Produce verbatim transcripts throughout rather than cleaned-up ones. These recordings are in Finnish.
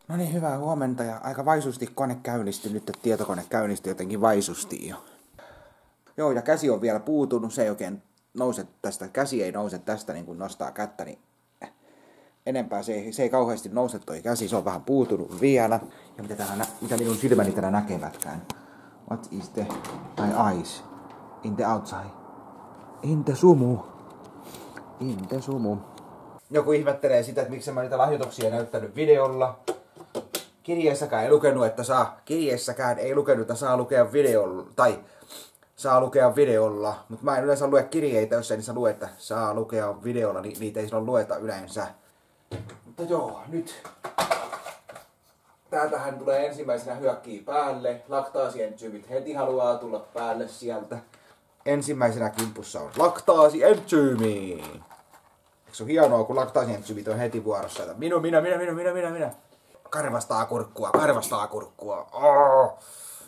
No niin, hyvää huomenta ja aika vaisusti kone käynnistyi nyt, että tietokone käynnistyi jotenkin vaisusti jo. Joo, ja käsi on vielä puutunut, se ei oikein nouse tästä, käsi ei nouse tästä niin kuin nostaa kättä, niin enempää se ei, se ei kauheasti nouse toi käsi, se on vähän puutunut vielä. Ja mitä, täällä, mitä minun silmäni täällä näkevätkään. What is the my eyes in the outside? In the sumu. In the sumu. Joku ihmettelee sitä, että miksi mä niitä lahjoituksia näyttänyt videolla. Kirjeessäkään ei lukenut, että saa, kirjeessäkään ei lukenut, että saa lukea videolla, tai saa lukea videolla. Mutta mä en yleensä lue kirjeitä, jos ei niissä lue, että saa lukea videolla, niin niitä ei silloin lueta yleensä. Mutta joo, nyt. Täältähän tulee ensimmäisenä hyökkii päälle. Laktaasienzyymit heti haluaa tulla päälle sieltä. Ensimmäisenä kimpussa on laktaasienzymi. Eikö se ole hienoa, kun laktaasienzyymit on heti vuorossa? Minä, minä, minä, minä, minä, minä, minä. Karvastaa kurkkua, karvastaa kurkkua. Oh.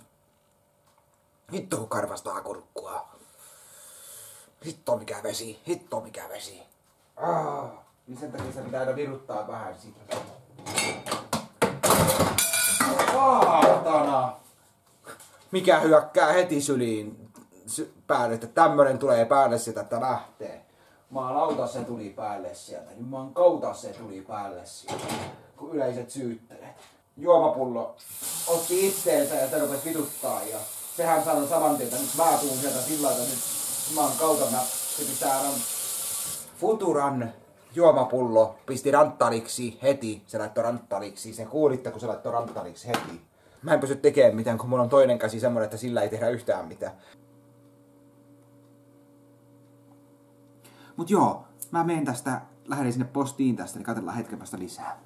Hitto kun karvastaa kurkkua. Hitto mikä vesi, hitto mikä vesi. Oh. Niin sen takia se pitää aina viruttaa vähän siitä. Saatana! Mikä hyökkää heti syliin sy- päälle, että tämmönen tulee päälle sieltä, että lähtee. Jumalauta se tuli päälle sieltä. Juman kautta se tuli päälle sieltä. Kun yleiset syyttelet. Juomapullo otti itteensä ja se rupesi vituttaa. Ja sehän sanoi saman tien, että nyt mä tuun sieltä sillä lailla, nyt juman kautta mä se pitää ran... Futuran juomapullo pisti ranttaliksi heti. Se laittoi ranttaliksi. Se kuulitte, kun se laittoi ranttaliksi heti. Mä en pysty tekemään mitään, kun mulla on toinen käsi semmoinen, että sillä ei tehdä yhtään mitään. Mut joo, mä menen tästä, lähden sinne postiin tästä, niin katsellaan hetken päästä lisää.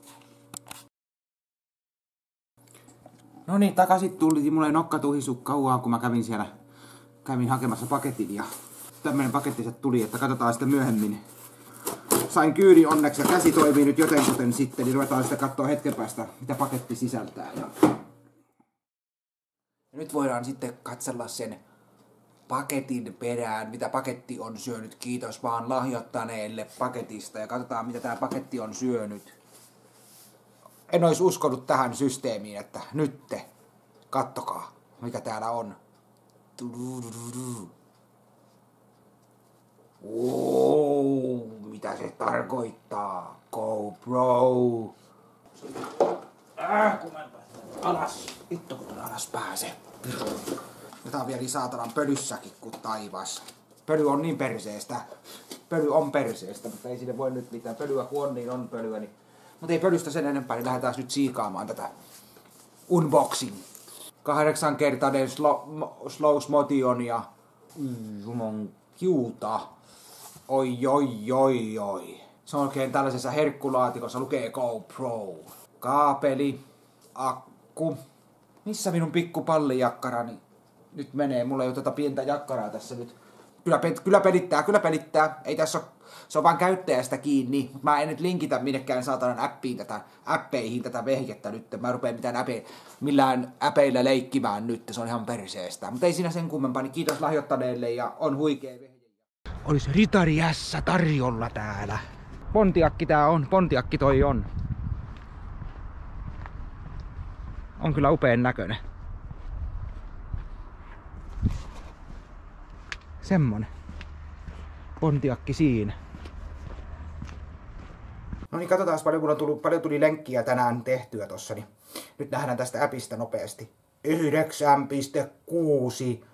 No niin, takaisin tuli. Mulla ei nokka tuhisu kauan, kun mä kävin siellä, kävin hakemassa paketin ja tämmönen paketti sieltä tuli, että katsotaan sitten myöhemmin. Sain kyydin onneksi ja käsi toimii nyt jotenkuten sitten, niin ruvetaan sitten katsoa hetken päästä, mitä paketti sisältää. Ja nyt voidaan sitten katsella sen paketin perään, mitä paketti on syönyt. Kiitos vaan lahjoittaneelle paketista ja katsotaan, mitä tämä paketti on syönyt. En olisi uskonut tähän systeemiin, että nytte, kattokaa, mikä täällä on. Wow, mitä se tarkoittaa? GoPro. Äh, kun mä en pääse alas. Vittu, kun alas pääsee. Ja tää on vielä saatanan pölyssäkin kuin taivas. Pöly on niin perseestä. Pöly on perseestä, mutta ei sille voi nyt mitään. Pölyä kun on, niin on pölyä. Niin... Mutta ei pölystä sen enempää, niin lähdetään nyt siikaamaan tätä unboxing. Kahdeksankertainen slow, slow motion ja jumon kiuta. Oi, oi, oi, oi. Se on oikein tällaisessa herkkulaatikossa lukee GoPro. Kaapeli, akku. Missä minun pikku pallijakkarani nyt menee? Mulla ei ole tätä pientä jakkaraa tässä nyt. Kyllä, kyllä pelittää, kyllä pelittää. Ei tässä ole, se on vaan käyttäjästä kiinni. Mutta mä en nyt linkitä minnekään saatanan appiin tätä, appeihin tätä vehjettä nyt. Mä rupean mitään äpe, millään äpeillä leikkimään nyt. Se on ihan perseestä. Mutta ei siinä sen kummempaa. Niin kiitos lahjoittaneelle ja on huikea vehje. Olisi Ritari S tarjolla täällä. Pontiakki tää on, Pontiakki toi on. On kyllä upeen näköinen. Semmonen. Pontiakki siinä. No niin, katsotaan paljon, on tullut, paljon tuli lenkkiä tänään tehtyä tossa. Niin nyt nähdään tästä appista nopeasti. yhdeksän pilkku kuusi.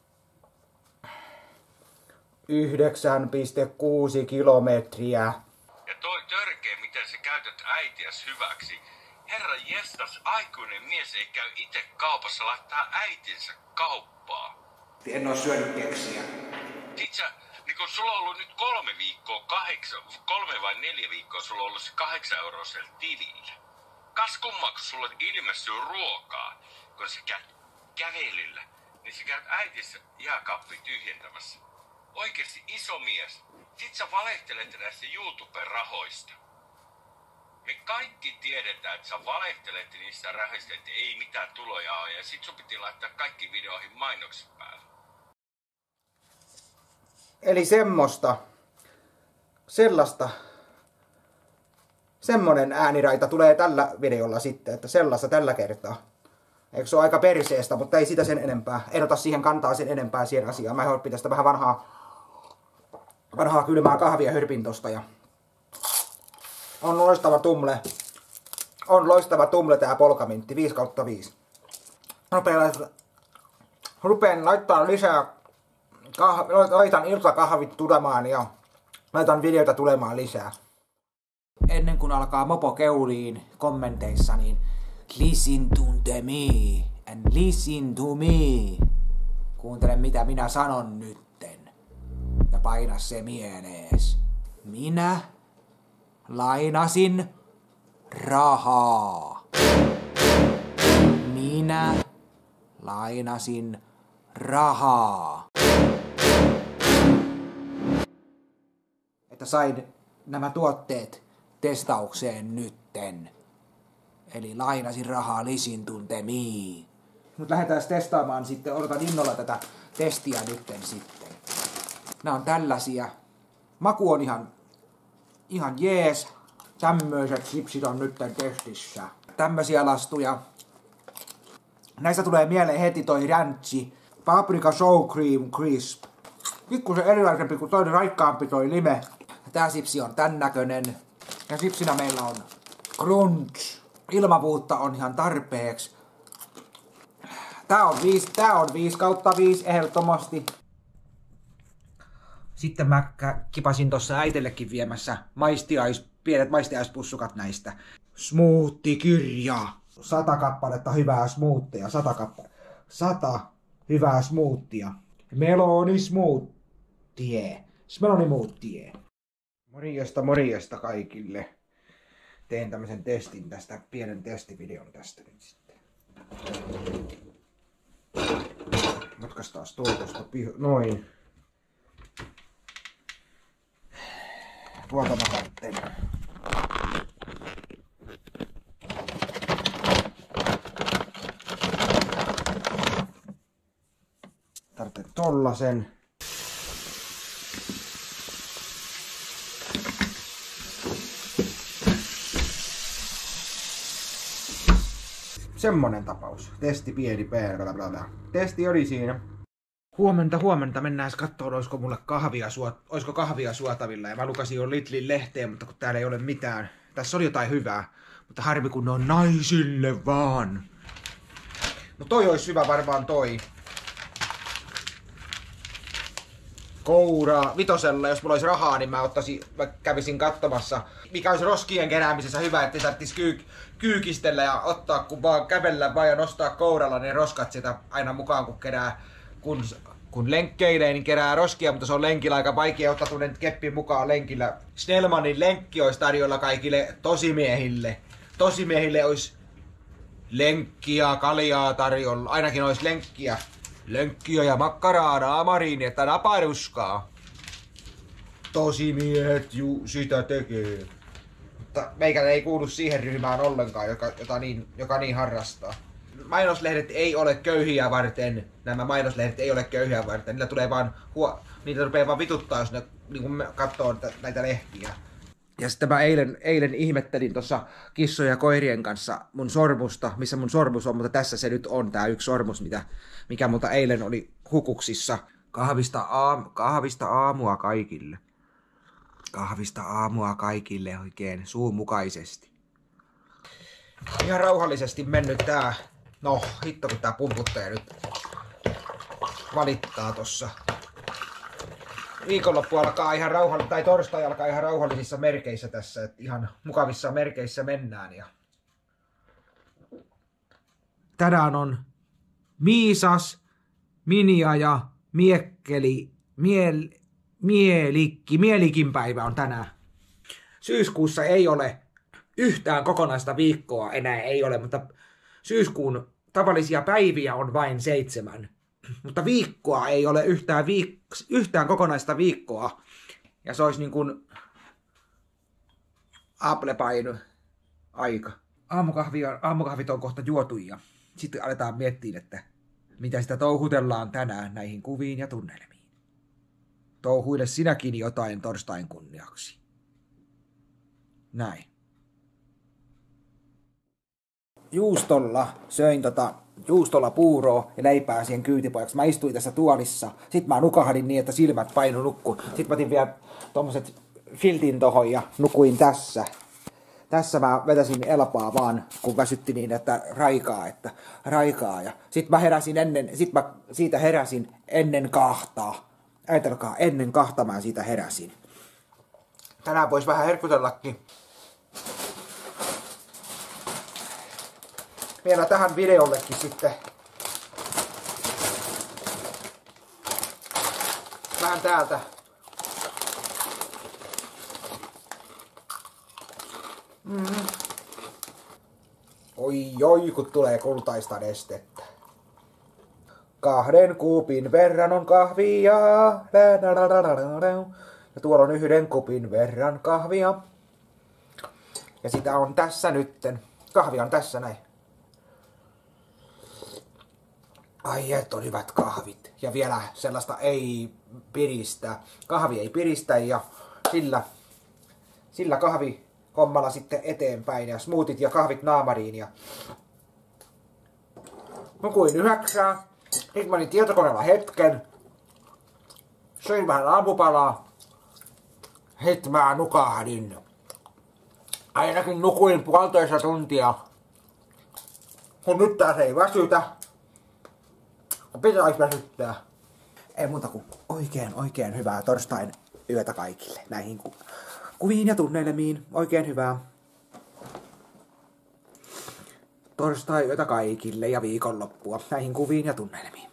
yhdeksän pilkku kuusi kilometriä. Ja toi törkeä, miten sä käytät äitiäs hyväksi. Herra jestas, aikuinen mies ei käy itse kaupassa laittaa äitinsä kauppaa. En oo syönyt keksiä. Sit sä, niin kun sulla on ollut nyt kolme viikkoa, kahdeksan, kolme vai neljä viikkoa sulla on ollut se kahdeksan euroa siellä tilillä. Kas kummaa, kun sulla ilmestyy ruokaa, kun sä käyt kävelyllä, niin sä käyt äitissä jääkaappi tyhjentämässä. Oikeesti iso mies. Sit sä valehtelet näistä YouTube-rahoista. Me kaikki tiedetään, että sä valehtelet niistä rahoista, että ei mitään tuloja ole. Ja sit sun piti laittaa kaikki videoihin mainokset päälle. Eli semmoista. Sellaista. semmonen ääniraita tulee tällä videolla sitten, että sellaista tällä kertaa. Eikö se ole aika perseestä, mutta ei sitä sen enempää. En ota siihen kantaa sen enempää siihen asiaan. Mä hörpin tästä vähän vanhaa, vanhaa kylmää kahvia hörpin tosta ja on loistava tumle. On loistava tumle tää polkamintti, viisi kautta viisi. Rupean, rupean laittaa lisää, kah, laitan iltakahvit tulemaan ja laitan videota tulemaan lisää. Ennen kuin alkaa mopo keuliin kommenteissa, niin listen to me and listen to me. Kuuntele mitä minä sanon nytten ja paina se mielees. Minä lainasin rahaa. Minä lainasin rahaa. Että sain nämä tuotteet testaukseen nytten. Eli lainasin rahaa listen to me. Mut lähdetään testaamaan sitten, odotan innolla tätä testiä nytten sitten. Nää on tällaisia. Maku on ihan, ihan jees. Tämmöiset chipsit on nytten testissä. Tämmösiä lastuja. Näistä tulee mieleen heti toi ranchi. Paprika sour cream crisp. Pikkusen erilaisempi kuin toinen raikkaampi toi lime. Tää sipsi on tän näköinen. Ja sipsinä meillä on crunch. Ilmavuutta on ihan tarpeeksi. Tää on viisi, tää on viisi kautta viisi ehdottomasti. Sitten mä kipasin tossa äitellekin viemässä maistiais, pienet maistiaispussukat näistä. Smoothie-kirja. Sata kappaletta hyvää smoothia. Sata kappaletta. Sata hyvää smoothia. Meloni smoothie. Meloni smoothie. Morjesta morjesta kaikille. Teen tämmösen testin tästä, pienen testivideon tästä nyt sitten. Mutkas taas tuotosta piho, noin. Tuolta mä kattelin. Tarvitsen tollasen. Semmonen tapaus. Testi pieni p. Testi oli siinä. Huomenta, huomenta. Mennään katsomaan, olisiko mulle kahvia, suot, olisiko kahvia suotavilla. Ja mä lukasin jo Lidlin lehteen, mutta kun täällä ei ole mitään. Tässä oli jotain hyvää. Mutta harmi kun ne on naisille vaan. No toi olisi hyvä varmaan toi. Koura vitosella, jos mulla olisi rahaa, niin mä ottaisin, mä kävisin katsomassa, mikä olisi roskien keräämisessä hyvä, ettei tarvitsisi kyy, kyykistellä ja ottaa, kun vaan kävellä vaan ja nostaa kouralla ne roskat sitä aina mukaan, kun kerää, kun, kun lenkkeilee, niin kerää roskia, mutta se on lenkillä aika vaikea ottaa tunnen keppin mukaan lenkillä. Snellmanin lenkki olisi tarjolla kaikille tosimiehille. Tosimiehille olisi lenkkiä, kaljaa tarjolla, ainakin olisi lenkkiä. Lenkkiä ja makkaraa, naamariin, että naparuskaa. Tosimiehet juu, sitä tekee. Mutta meikä ei kuulu siihen ryhmään ollenkaan, joka, jota niin, joka niin harrastaa. Mainoslehdet ei ole köyhiä varten. Nämä mainoslehdet ei ole köyhiä varten. Niillä tulee vaan huo, niitä rupeaa vaan vituttaa, jos ne niin katsoo näitä lehtiä. Ja sitten mä eilen, eilen ihmettelin tuossa kissojen ja koirien kanssa mun sormusta, missä mun sormus on, mutta tässä se nyt on, tää yksi sormus, mitä, mikä multa eilen oli hukuksissa. Kahvista, aam, kahvista aamua kaikille. Kahvista aamua kaikille oikein suumukaisesti. Ihan rauhallisesti mennyt tää, no hitto kun tää pumputtaja nyt valittaa tossa. Viikonloppu alkaa ihan rauhallisissa, tai torstai alkaa ihan rauhallisissa merkeissä tässä, että ihan mukavissa merkeissä mennään. Ja tänään on Miisas, Minja ja Miekkeli, miel, Mielikki, Mielikin päivä on tänään. Syyskuussa ei ole yhtään kokonaista viikkoa, enää ei ole, mutta syyskuun tavallisia päiviä on vain seitsemän. Mutta viikkoa ei ole yhtään, viik- yhtään kokonaista viikkoa. Ja se olisi niin kuin Apple-paino aika. Aamukahvia, aamukahvit on kohta juotu ja sitten aletaan miettiä, että mitä sitä touhutellaan tänään näihin kuviin ja tunnelmiin. Touhuile sinäkin jotain torstain kunniaksi. Näin. juustolla, söin tota juustolla puuroa ja leipää siihen kyytipojaksi. Mä istuin tässä tuolissa. Sitten mä nukahdin niin, että silmät painu nukkuun. Sitten mä otin vielä tommoset filtin tohon ja nukuin tässä. Tässä mä vetäsin elpaa vaan, kun väsytti niin, että raikaa, että raikaa. Ja sit mä heräsin ennen, sit mä siitä heräsin ennen kahtaa. Ajatelkaa, ennen kahta mä siitä heräsin. Tänään vois vähän herkutellakin. Vielä tähän videollekin sitten vähän täältä. Mm. Oi oi, kun tulee kultaista nestettä. Kahden kupin verran on kahvia. Ja tuolla on yhden kupin verran kahvia. Ja sitä on tässä nytten. Kahvia on tässä näin. Ai et on hyvät kahvit. Ja vielä sellaista ei piristä. Kahvi ei piristä ja sillä, sillä kahvi hommalla sitten eteenpäin ja smoothit ja kahvit naamariin ja nukuin yhdeksää. Nyt mä olin tietokoneella hetken. Söin vähän aamupalaa. Het mä nukahdin. Ainakin nukuin puolitoista tuntia. Kun nyt taas ei väsytä. Pitäis väsyttää. Ei muuta kuin oikein oikein hyvää torstain yötä kaikille. Näihin ku kuviin ja tunnelmiin. Oikein hyvää torstai yötä kaikille ja viikonloppua näihin kuviin ja tunnelmiin.